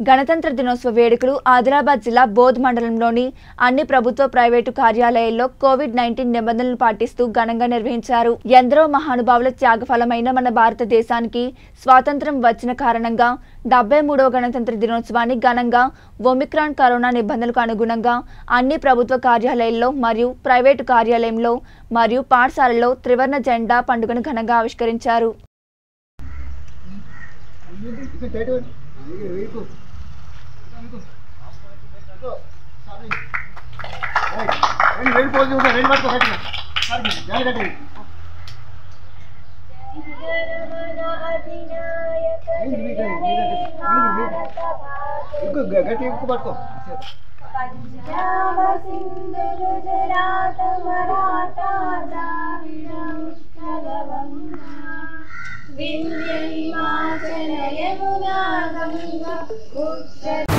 గణతంత్ర దినోత్సవ వేడుకలు ఆదిలాబాద్ జిల్లా బోధ్ మండలంలోని అన్ని ప్రభుత్వ ప్రైవేటు కార్యాలయాల్లో కోవిడ్-19 నిబంధనలను పాటిస్తూ ఘనంగా నిర్వహించారు. ఎందరో మహానుభావుల త్యాగఫలమైన మన భారతదేశానికి స్వాతంత్ర్యం వచ్చిన కారణంగా 73వ గణతంత్ర దినోత్సవాన్ని ఘనంగా ఒమిక్రాన్ కరోనా నిబంధనలకు అనుగుణంగా అన్ని ప్రభుత్వ కార్యాలయాల్లో మరియు ప్రైవేటు కార్యాలయంలో మరియు పాఠశాలల్లో త్రివర్ణ జెండా పండుగను ఘనంగా ఆవిష్కరించారు. पंजाब सिंध गुजरात मराठा द्राविड़ उत्कल गंगा विंध्य हिमाचल यमुना गंगा उत्तर